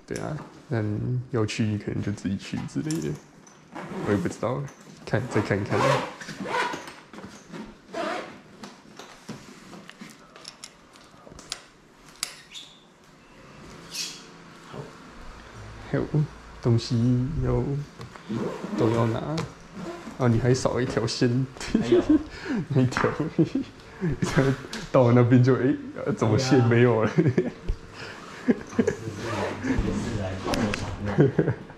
对啊，那你有去可能就自己去之类的，我也不知道，再看看。还有东西都要拿。啊，你还少一条线，那一条，到了那边就怎么线没有了？ 是来做场面。